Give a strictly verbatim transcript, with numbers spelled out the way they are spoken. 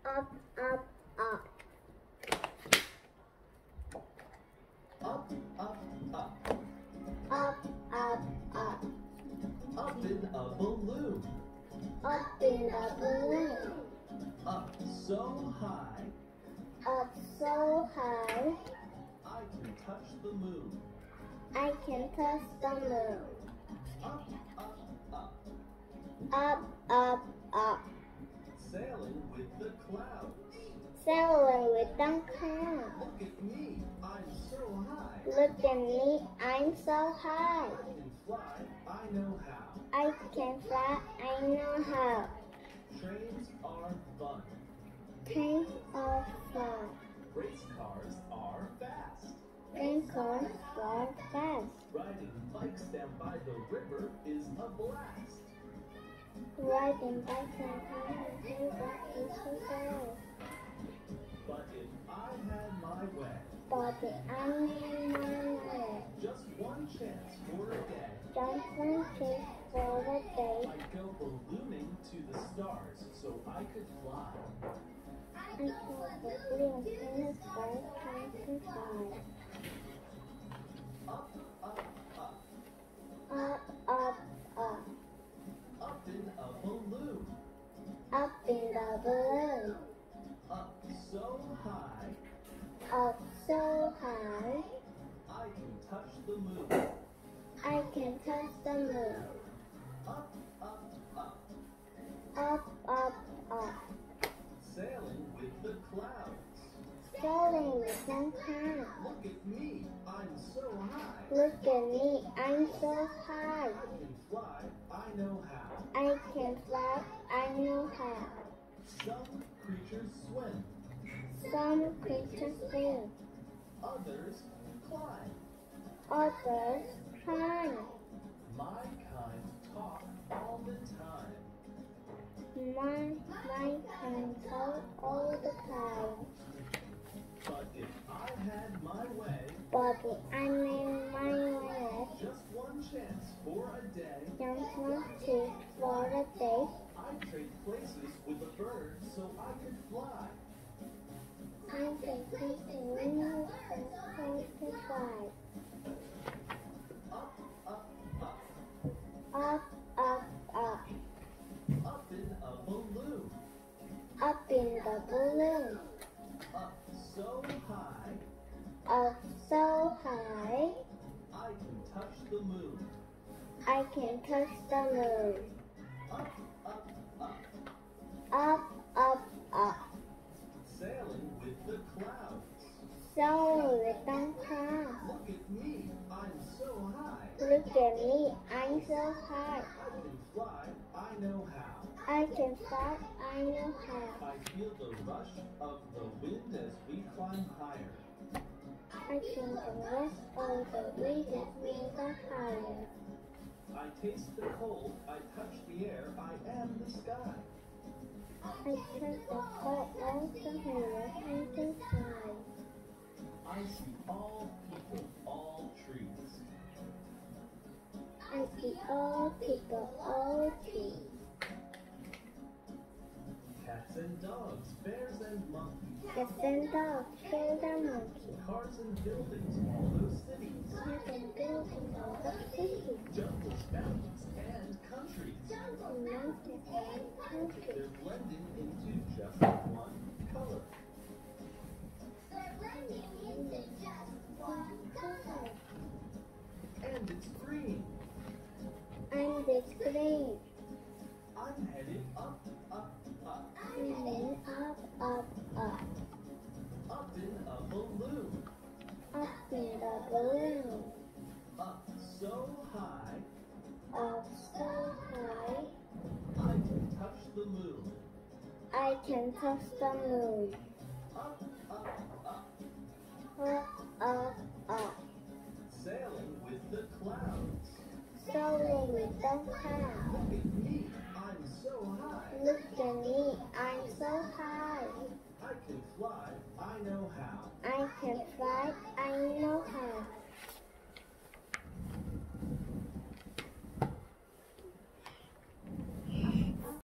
Up, up, up. Up, up, up. Up, up, up. Up in a balloon. Up in the balloon. Up so high, Up so high, I can touch the moon. I can touch the moon. Up, up, up. Up, up, up. Sailing with the clouds. Sailing with the clouds. Look at me, I'm so high. Look at me, I'm so high. I can fly, I know how. I can fly, I know how. Trains are fun. Trains are fun. Race cars are fast. Train cars fly fast. Riding bikes down by the river is a blast. Riding bikes and cars is so fast. But if I had my way, But I'm in my way. just one chance for a day, Just one kiss for the day. I'd go ballooning to the stars so I could fly. I can balloon in the sky, trying to fly. Up, up, up, Up, up, up. up in a balloon. Up in the balloon. Up so high, Up so high, I can touch the moon. I can touch the moon. Up, up, up, Up, up, up. sailing with the clouds. Sailing with the clouds. Look at me, I'm so high. Look at me, I'm so high. I can fly, I know how. I can fly, I know how. Some creatures swim, Some creatures swim, others climb. others climb. My kind talk all the time. My, my can talk all the time. But if I had my way, But I'm in my way. just one chance for a day, Just want to for a day. I'd trade places with a bird so I could fly. I can take the wind and fly to fly. Up, up, up, Up, up, up. up in a balloon. Up in the balloon. Up so high, Up so high, I can touch the moon. I can touch the moon. Up, up, up, Up, up, up. sailing with the clouds. Sailing with the clouds. Look at me, I'm so high. Look at me, I'm so high. I can fly, I know how. I can fly, I know how. I feel the rush of the wind as we climb higher. I can the rest of the wind as we go higher. I taste the cold, I touch the air, I am the sky. I touch the cold of the hair and the sky. I see all people, all trees. I see all people, all trees. Cats and dogs, bears and monkeys. Cats and dogs, bears and monkeys. Cars and buildings, all those cities. Cars and buildings, all the cities. Jungles, mountains, and countries. Mountains and countries. They're blending into just one color. And it's green. And it's green. I'm headed up, up, up. Moving up, up, up. Up in a balloon. Up in the balloon. Up so high, Up so high, I can touch the moon. I can touch the moon. Up, up, up. Up, up, up. Sailing with the clouds. Sailing with the clouds. Look at me, I'm so high. Look at me, I'm so high. I can fly, I know how. I can fly, I know how.